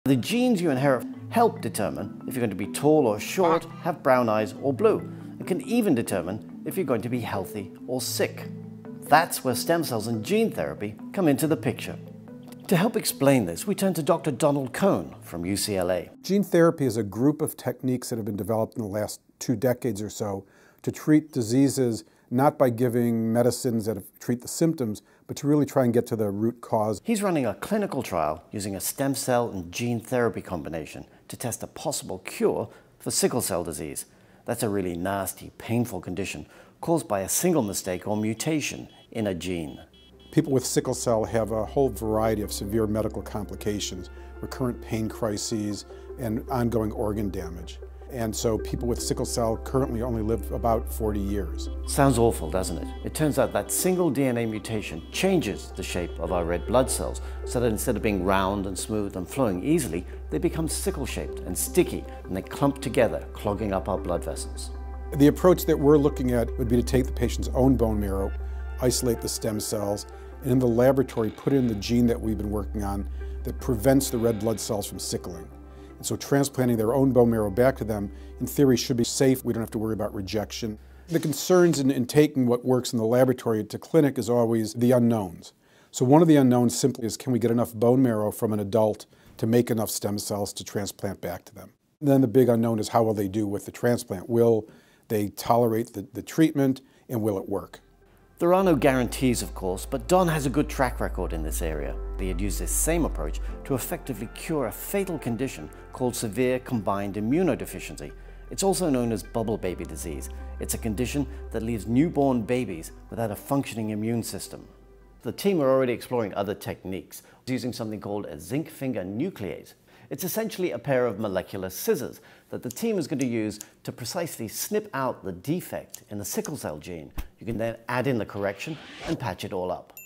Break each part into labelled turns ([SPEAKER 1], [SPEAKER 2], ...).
[SPEAKER 1] The genes you inherit help determine if you're going to be tall or short, have brown eyes or blue, and can even determine if you're going to be healthy or sick. That's where stem cells and gene therapy come into the picture. To help explain this, we turn to Dr. Donald Cohn from UCLA.
[SPEAKER 2] Gene therapy is a group of techniques that have been developed in the last 2 decades or so to treat diseases not by giving medicines that treat the symptoms, but to really try and get to the root cause.
[SPEAKER 1] He's running a clinical trial using a stem cell and gene therapy combination to test a possible cure for sickle cell disease. That's a really nasty, painful condition caused by a single mistake or mutation in a gene.
[SPEAKER 2] People with sickle cell have a whole variety of severe medical complications, recurrent pain crises, and ongoing organ damage. And so people with sickle cell currently only live about 40 years.
[SPEAKER 1] Sounds awful, doesn't it? It turns out that single DNA mutation changes the shape of our red blood cells so that instead of being round and smooth and flowing easily, they become sickle-shaped and sticky, and they clump together, clogging up our blood vessels.
[SPEAKER 2] The approach that we're looking at would be to take the patient's own bone marrow, isolate the stem cells, and in the laboratory put in the gene that we've been working on that prevents the red blood cells from sickling. And so transplanting their own bone marrow back to them, in theory, should be safe. We don't have to worry about rejection. The concerns in taking what works in the laboratory to clinic is always the unknowns. So one of the unknowns simply is, can we get enough bone marrow from an adult to make enough stem cells to transplant back to them? And then the big unknown is, how will they do with the transplant? Will they tolerate the treatment, and will it work?
[SPEAKER 1] There are no guarantees, of course, but Don has a good track record in this area. He had used this same approach to effectively cure a fatal condition called severe combined immunodeficiency. It's also known as bubble baby disease. It's a condition that leaves newborn babies without a functioning immune system. The team are already exploring other techniques, using something called a zinc finger nuclease. It's essentially a pair of molecular scissors that the team is going to use to precisely snip out the defect in the sickle cell gene. You can then add in the correction and patch it all up.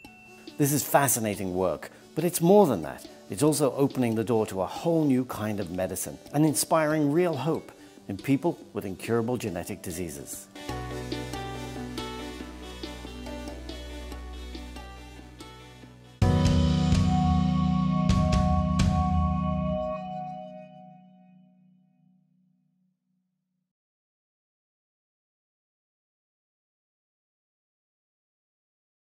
[SPEAKER 1] This is fascinating work, but it's more than that. It's also opening the door to a whole new kind of medicine and inspiring real hope in people with incurable genetic diseases.